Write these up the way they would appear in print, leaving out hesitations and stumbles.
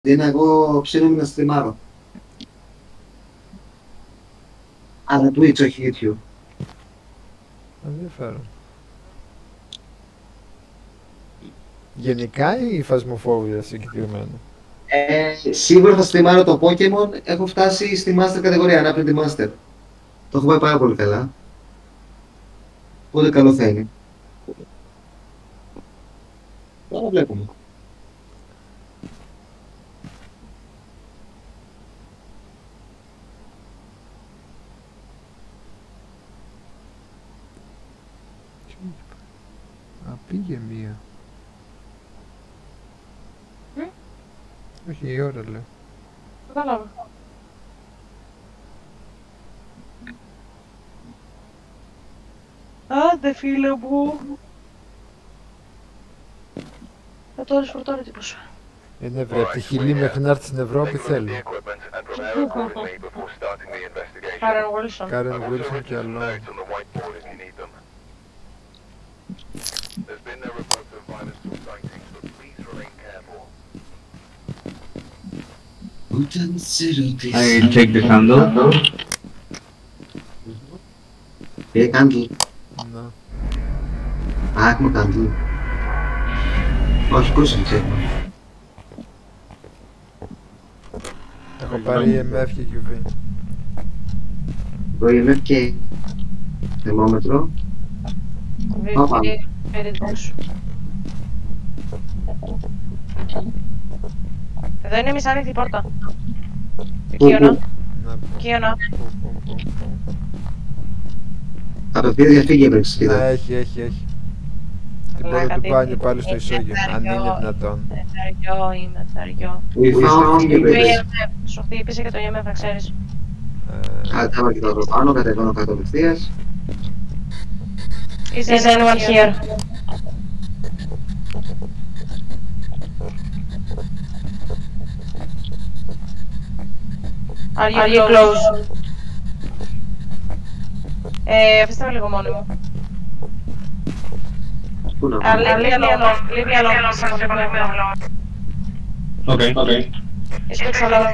Είναι εγώ ψήνομαι να στριμάρω. Αλλά Twitch, όχι YouTube. Ενδιαφέρον. Γενικά ή η φασμοφόβια συγκεκριμένα? Σίγουρα θα στριμάρω το Pokemon. Έχω φτάσει στη Master κατηγορία, ανάπλητη Master. Το έχω πάει πάρα πολύ καλά. Οπότε καλό θα είναι. Τώρα βλέπουμε. Α, πήγε μία. Όχι, η ώρα λέω. Κατάλαβα. Άντε φίλε μου. Τώρα φορτώνει τύπος. Είναι βρε, από τη Χιλή μέχρι να έρθει στην Ευρώπη θέλει. Κάρεν Wilson. Κάρεν Wilson και άλλο. I check the candle. Candle. Να. Α, έχουμε candle. Όχι, πώς είναι τσέκμα. Έχω πάρει EMF και QV. Το EMF και θερμόμετρο. Περίπτωση. Εδώ είναι μισάνοιχτη η πόρτα. Κίωνα. Κίωνα. Απευθεία διαφύγει έπρεξε. Ναι, έχει. Την πόρτα του μπάνιου πάλι στο ισόγειο, αν είναι δυνατόν. Θεαριό. Σου χτύπησε και το EMF, να ξέρεις. Κάμα και το εδώ πάνω, κατεβαίνω κάτω απευθείας. Is anyone here? Are you close? Αφήστε με λίγο μόνοι μου. Πού να Leave me alone. Okay. Είσαι το ξαλό.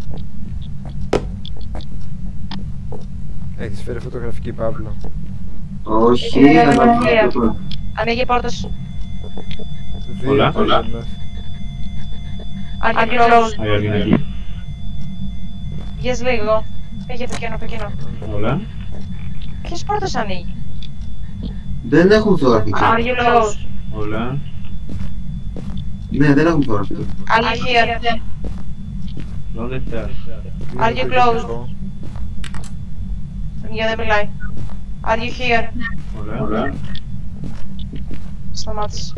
Έχεις φέρει φωτογραφική, Παύλο? Όχι, Ανοίγει η πόρτα σου. Hola. Are you close? ¿Hay alguien aquí? Βγες λίγο. Πήγε από εκείνο. Hola. Ποιες πόρτες ανοίγει? Δεν έχουν φωτογραφική. Are you close? Hola. Ναι, δεν έχουν φωτογραφική. Are you here? ¿Dónde estás? Are you close? Για δεν μιλάει. Are you here? Hola. Σταμάτησε.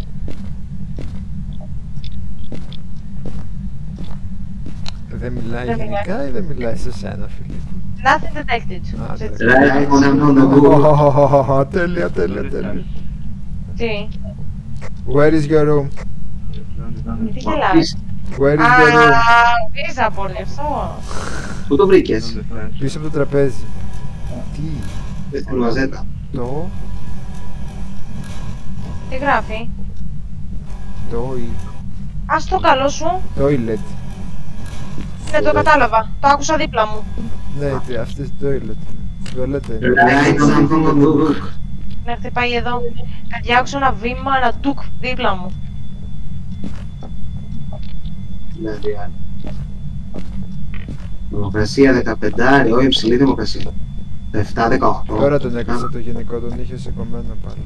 Δεν μιλάει γενικά ή δεν μιλάει σε σένα, φίλε? Nothing detected. Τέλεια. Τι? Where is your room? Τι γελάς? Where is your room? Πίζα πολύ αυτό. Πού το βρήκες? ¿Dónde estás? Πίσω από το τραπέζι. Τι? Στην μαζέτα. Το Τι γράφει? Ας το καλό σου. toilet. Ναι, το κατάλαβα. Το άκουσα δίπλα μου. Ναι, αυτή είναι toilet. Τουαλέτε. Ναι, χτυπάει εδώ. Κάτι άκουσα ένα βήμα, ένα ντουκ δίπλα μου. Δημοκρασία 15, όχι υψηλή δημοκρασία. 7-18. Τώρα τον έκλεισα το γενικό, τον είχε σηκωμένο πάλι.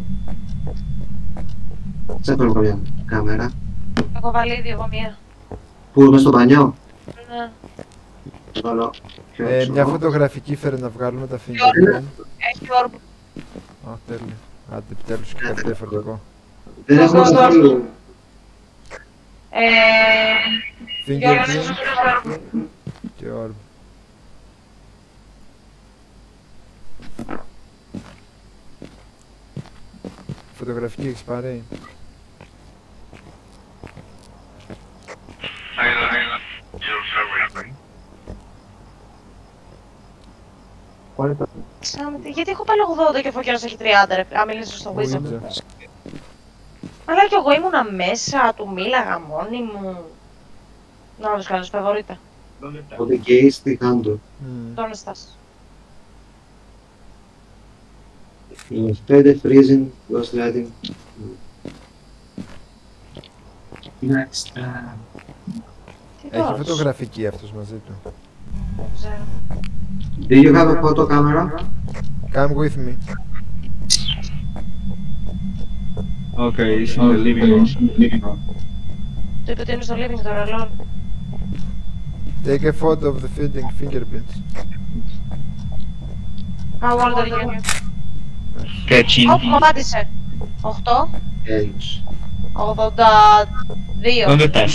Σε παίρνω καμιά κάμερα. Έχω βάλει ήδη εγώ μία. Πού, μες στο μπανιό? Ναι. Βάλω. Μια φωτογραφική φέρε να βγάλουμε τα fingerprint. Έχει orb. Α, τέλεια. Άντε, επιτέλους και κάτι διαφορετικό. Δεν έχουμε στο άλλο. Fingerprint και orb. Φωτογραφική έχεις πάρει? Γιατί έχω πάλι 80 και ο Φωκιώνας έχει 30 ρε, αν μιλήσω στο Wizard. Αλλά κι εγώ ήμουνα μέσα, του μίλαγα μόνη μου. Να τους κάνεις φαβορίτα. ¿Dónde estás? Οπότε και στη Χάντο. Τον estás. 5 freezing, ghost lighting. Next. Τι Έχει τώρα, φωτογραφική αυτός μαζί του. δεν ξέρω. Do you have a photo camera? Come with me. Okay, it's in the living room. Του είπε ότι είναι στο living τώρα, λol. Take a photo of the feeding fingerprints. How old are you? Catching. Ωπ, μου απάντησε. 8, Έλειος. 82. ¿Dónde estás?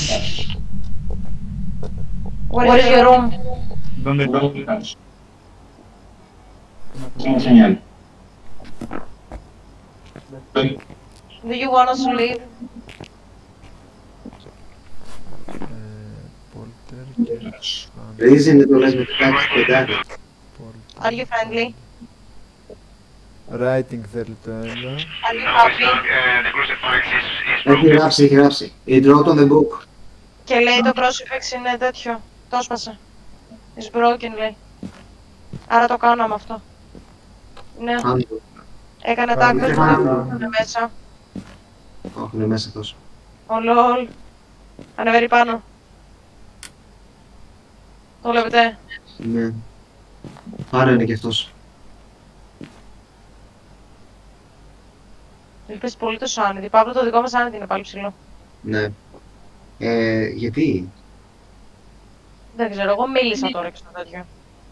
Where is your room? ¿Dónde estás? Señal. Do you want us to leave? Poltergeist. Freezing είναι το λες με τάξη πεντάρι. Are you friendly? Writing θέλει το ένα. Are you happy? Έχει γράψει. It wrote on the book. Και λέει το crucifix είναι τέτοιο. Το έσπασε. It's broken, λέει. Άρα το κάναμε αυτό. Ναι, Χάντο. έκανε τα άκρη του, είναι μέσα. Όχι, είναι μέσα τόσο. Ο λολ. Ανεβαίνει πάνω. Το βλέπετε. Ναι. Άρα είναι και αυτός. Ελπίζει πολύ το Σάνιδι. Παύλο, το δικό μας Σάνιδι είναι πάλι ψηλό. Ναι. Γιατί? Δεν ξέρω, εγώ μίλησα τώρα και στο τέτοιο.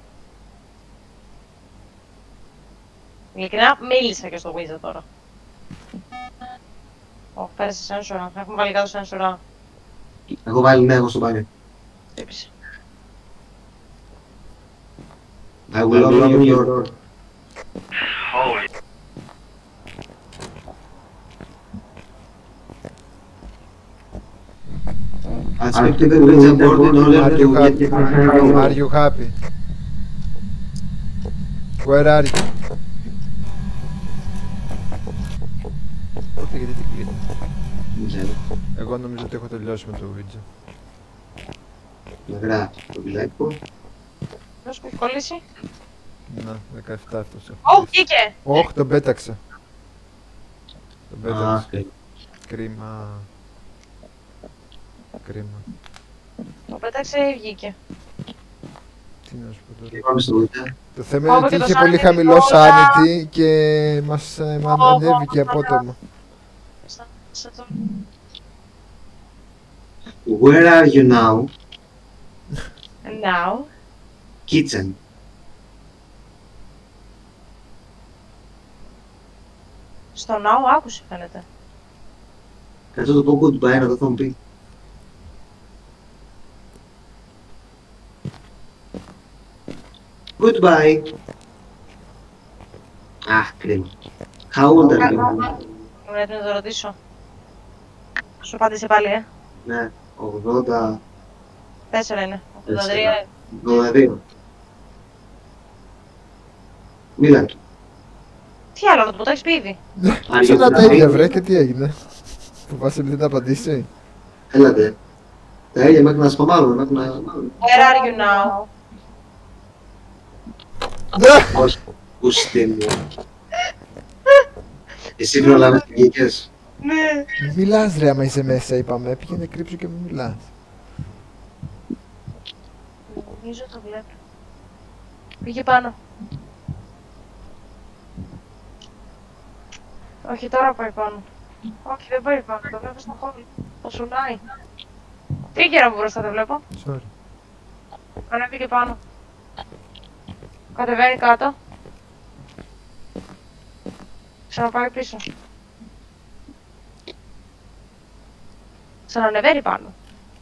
Ειλικρινά, μίλησα και στο Ouija τώρα. Ω, πέρασε σένσορα. Έχουμε βάλει κάτω σένσορα. Έχω βάλει ναι, εγώ στο μπάνιο. Χτύπησε. I will open your door. I'll speak to the Ouija board in order Are to you get happy? Are you happy? Where are you? Πότε, γιατί τι κλείνει. Δεν ξέρω. Εγώ νομίζω ότι έχω τελειώσει με το Ouija. Να γράφει το βιβλικό. Ποιος που έχει κολλήσει. Να, 17 αυτός. Ω, βγήκε! Όχι, τον πέταξα. Τον πέταξα. Α, Κρίμα. Κρίμα. Το πέταξε ή βγήκε. Τι να σου πω και τώρα. πάμε στο Ouija. Το θέμα είναι Πάμε ότι και το είχε πολύ sanity χαμηλό τώρα. sanity και μας ανέβηκε απότομα. Σε το... Where are you now? And now. Kitchen. Στο now άκουσε φαίνεται. Κάτσε το πω goodbye να το θα μου πει. Goodbye. Αχ, κρίμα. How old are you? Είμαι έτοιμη να το ρωτήσω. Σου απάντησε πάλι, Ναι, 80, 4 είναι. 83. 82. Μίλα του. Τι άλλο να του πω, το έχεις πει ήδη. Ξανά τα ίδια βρε και τι έγινε. Φοβάσαι επειδή δεν απαντήσει. Έλατε. Τα ίδια μέχρι να σπαμάρουμε, μέχρι να... Where are you now? Όχι, ουστή μου. Εσύ προλάβες και βγήκες. Ναι. Μη μιλάς ρε άμα είσαι μέσα είπαμε, πήγαινε κρύψου και μη μιλάς. Νομίζω το βλέπω. Πήγε πάνω. Όχι, τώρα πάει πάνω. Όχι, δεν πάει πάνω, το βλέπω στο χώρο. Το σουλάει. Τι καιρό που μπροστά το βλέπω. Sorry. Ανέβηκε πάνω. Κατεβαίνει κάτω. Ξαναπάει πίσω. Ξανανεβαίνει πάνω.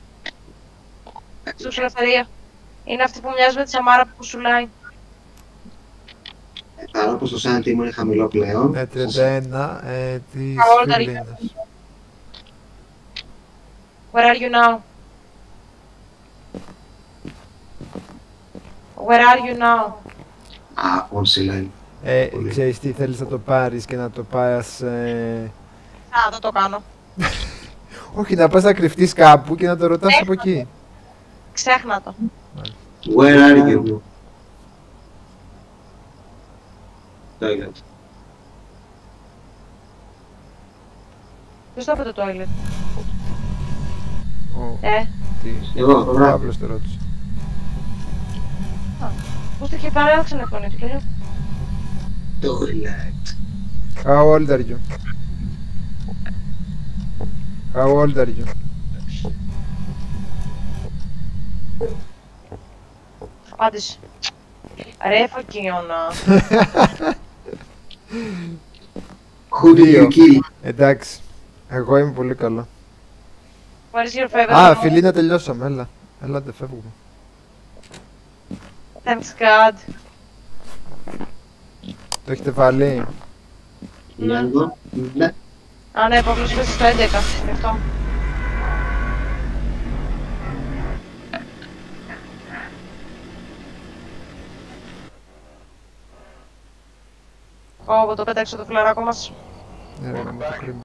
Στους ελευθερία. Είναι αυτή που μοιάζει με τη Σαμάρα που σουλάει. Άρα πως το sanity μου είναι χαμηλό πλέον. 31 της How old are you? Φιλίνας. Where are you now? Where are you now? Α, πόνση λένε. Πολύ. Ξέρεις τι θέλεις να το πάρεις και να το πας... Α, δεν το κάνω. Όχι, να πας να κρυφτείς κάπου και να το ρωτάς από εκεί. Ξέχνα το. Where are you? Toilet. Ποιος το είπε το toilet? Τι. Εγώ, Ο μπράβο. Παύλος το ρώτησε. Πώς το είχε πάρει, άρχισε να φωνήσει και λέω. Toilet. How old are you? How old are you? Απάντησε. Ρε φωκίωνα. Who did you kill? Εντάξει. Εγώ είμαι πολύ καλό. What is your favorite Α, movie? Φιλίνα, τελειώσαμε. Έλα. Έλατε, φεύγουμε. Thanks God. Το έχετε βάλει. Για να δω. Ναι. Α, ναι, Παύλος πέσει στο 11. Γι' αυτό. Ω, το πέταξε το φιλαράκο μας. Ναι, ρε, με το κρίμα.